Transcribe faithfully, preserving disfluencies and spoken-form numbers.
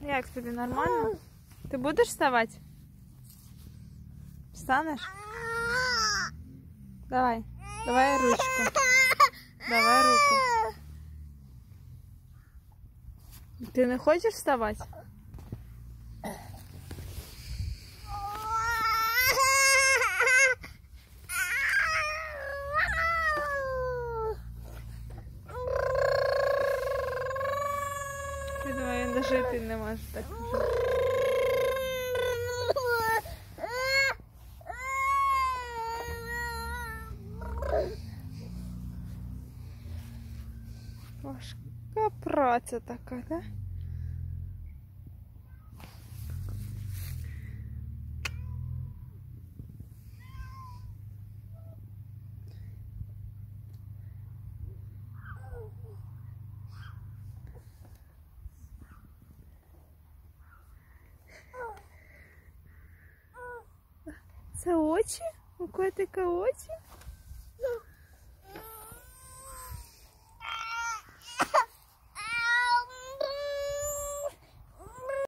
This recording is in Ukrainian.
Як тобі, нормально? Ти будеш вставати? Встанеш? Давай, давай ручку. Давай руку. Ти не хочеш вставати? Я думаю, він дожити не може так. Важка праця така, да? Це очі? У котика очі?